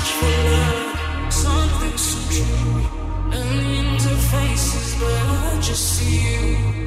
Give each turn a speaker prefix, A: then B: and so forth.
A: Something so true. Millions of faces, but I just see you.